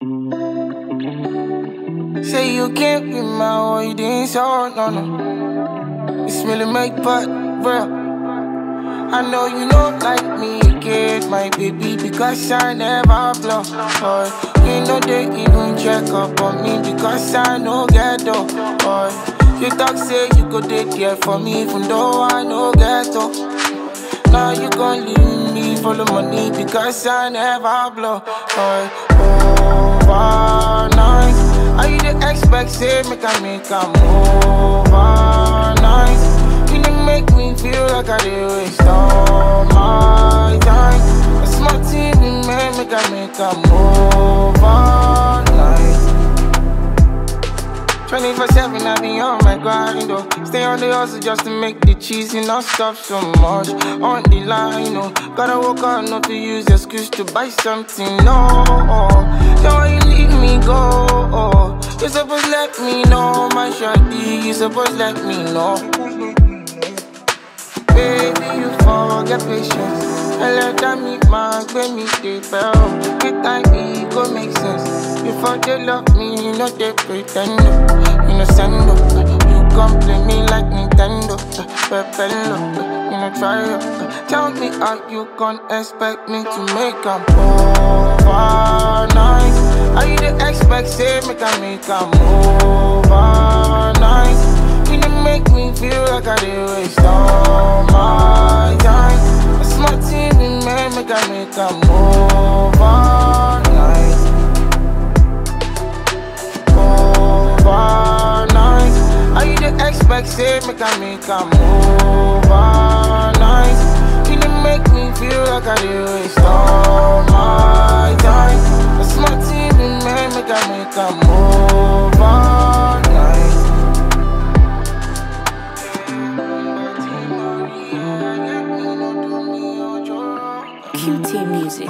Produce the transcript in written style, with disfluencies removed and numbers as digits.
Say you can't be my waiting, so no. It's Millymay, but bro, I know you don't like me, kid, my baby, because I never blow. Boy, you know they even check up on me because I no get up. Boy, you talk say you go take there for me, even though I no get up. Now you gon' leave me for the money because I never blow. Boy, overnight, how you dey expect say make a overnight? You dey make me feel like I dey waste all my time. A small team we make a overnight. 24/7 I be on my grind, oh. Stay on the hustle just to make the cheese, not stop so much on the line, oh. Gotta work hard not to use the excuse to buy something, no. So why you leave me go, oh. You supposed let me know, my shawty. You supposed let me know. Baby, you forget patience. Eleda me, my baby, they bell. With time, it go make sense. Before they love me, no, they pretend. You know, send up. You come play me like Nintendo. Prblm, you know, try up. Tell me how you can't expect me to make up overnight. How you dey expect, say, make a overnight? You dey make me feel like I dey waste all my time. A small team we make a overnight. Overnight. How you dey expect, say, make a overnight? You dey make me feel like I dey waste all my time. A small team we make a overnight. QT Music.